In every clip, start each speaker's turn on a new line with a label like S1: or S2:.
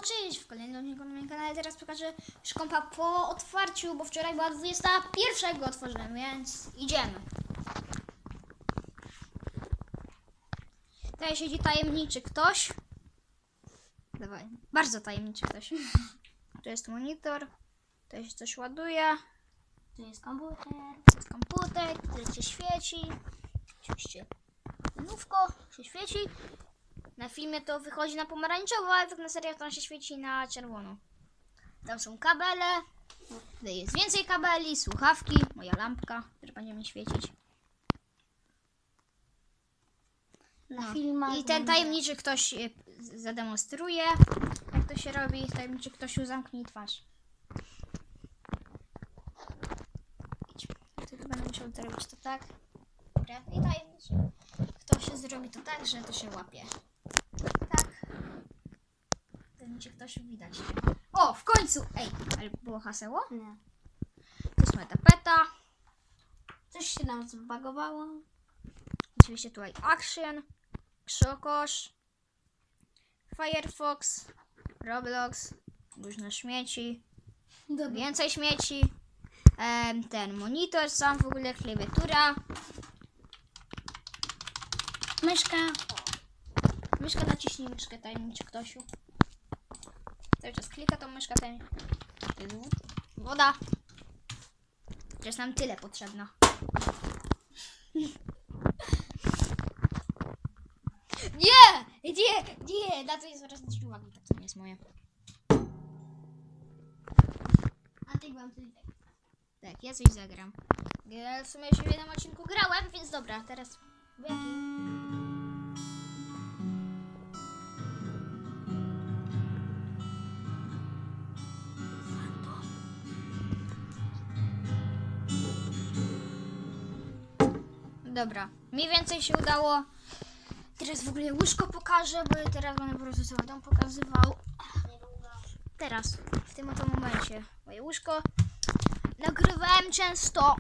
S1: cześć, w kolejnym odcinku na moim kanale. Teraz pokażę już kompa po otwarciu, bo wczoraj była 21, jak go otworzyłem, więc idziemy. Tutaj siedzi tajemniczy ktoś. Dawaj, bardzo tajemniczy ktoś. Tu jest monitor, tutaj się coś ładuje. Tu jest komputer, który się świeci. Oczywiście nówko się świeci. Na filmie to wychodzi na pomarańczowo, ale tak na serio to on się świeci na czerwono. Tam są kabele, tutaj jest więcej kabeli, słuchawki, moja lampka, która będzie mi świecić.
S2: Na filmach
S1: i ten tajemniczy ktoś zademonstruje, jak to się robi. Tajemniczy ktoś zamknij twarz. Idź. Tylko będę musiał zrobić to tak. Dobra, i tajemniczy ktoś zrobi to tak, że to się łapie. Tak. Tajemniczy ktoś widać. O, w końcu! Ej, ale było haseło?
S2: Nie.
S1: To jest moja tapeta.
S2: Coś się nam zbagowało.
S1: Oczywiście tutaj Action, Krzokosz, Firefox, Roblox, różne śmieci, więcej śmieci, ten monitor sam w ogóle, klawiatura,
S2: Myszka.
S1: myszka, naciśnij myszkę tajemniczy ktośu. Cały czas klika tą myszkę, to jest woda. Jest nam tyle potrzebna. Nie, na to nie zwracać uwagi, tak to nie jest moje.
S2: A ty byłam tutaj.
S1: Tak, ja coś zagram. Ja w sumie już w jednym odcinku grałem, więc dobra, teraz w jakim? Dobra, mi więcej się udało. Teraz w ogóle łóżko pokażę, bo ja teraz będę po prostu sobie dom pokazywał. Teraz, w tym oto momencie, moje łóżko. Nagrywałem często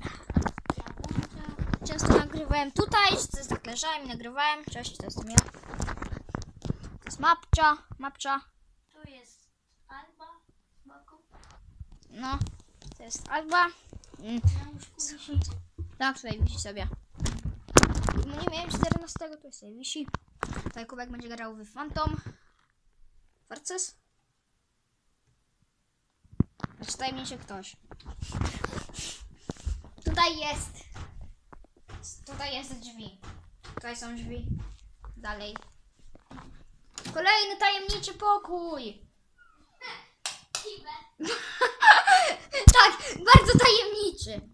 S1: nagrywałem tutaj, tak leżałem i nagrywałem. Cześć, to jest ja. To jest mapcza.
S2: Tu jest Alba z boku.
S1: No, to jest Alba.
S2: Na łóżku wisi.
S1: Tak, tutaj wisi sobie. No nie miałem 14, to sobie wisi. Tutaj Kubek będzie grał w Phantom Forces. Czytaj mi się ktoś. Tutaj jest drzwi. Tutaj są drzwi. Dalej. Kolejny tajemniczy pokój. Tak, bardzo tajemniczy.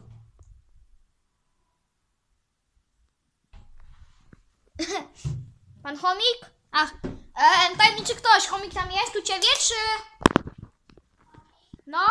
S1: Pan chomik? Ach, tajemniczy ktoś. Chomik tam jest u ciebie, czy? No?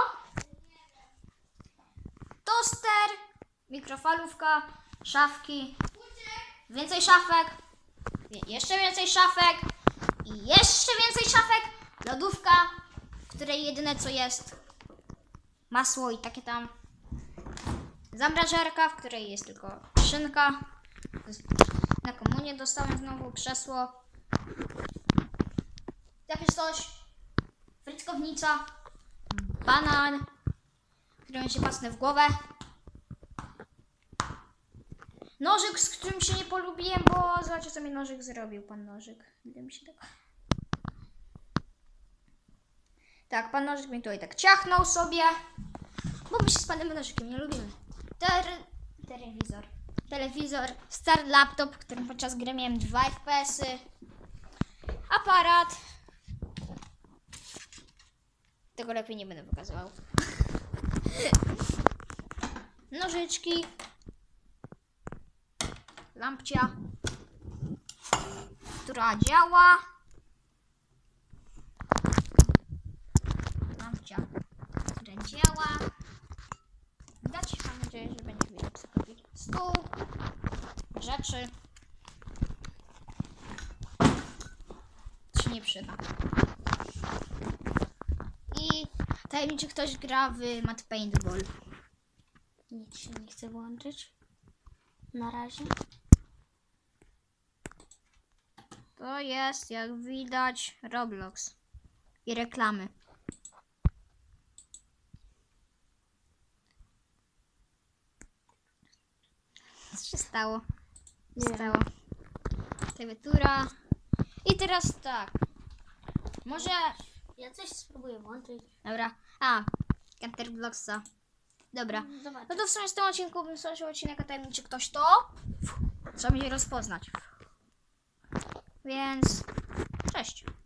S1: Toster, mikrofalówka, szafki, więcej szafek, jeszcze więcej szafek i jeszcze więcej szafek, lodówka, w której jedyne co jest masło i takie tam, zamrażarka, w której jest tylko szynka, na komunię dostałem znowu krzesło, jakieś coś, frytkownica, banan, którym się pasnę w głowę. Nożyk, z którym się nie polubiłem, bo zobaczcie, co mi nożyk zrobił, pan nożyk. Ile mi się tak... Tak, pan nożyk mi tutaj tak ciachnął sobie, bo my się z panem nożykiem nie lubimy. Telewizor, stary laptop, którym podczas gry miałem 2 FPS-y. Aparat. Tego lepiej nie będę pokazywał. Nożyczki. Lampcia, która działa. Lampcia, która działa. Widać? Mam nadzieję, że będzie widać. Stół, rzeczy. Się nie przyda. I tajemniczy ktoś gra w Mad Paintball.
S2: Nic się nie chce włączyć. Na razie.
S1: To jest, jak widać, Roblox. i reklamy. Co się stało?
S2: Nie.
S1: Stało. Klawiatura. I teraz tak. Może...
S2: Ja coś spróbuję włączyć.
S1: Dobra. Counterblocksa. Dobra.
S2: Zobacz.
S1: No to w sumie z tym odcinku bym skończył odcinek o tajemniczy ktoś to. Trzeba mnie rozpoznać. Więc... Cześć.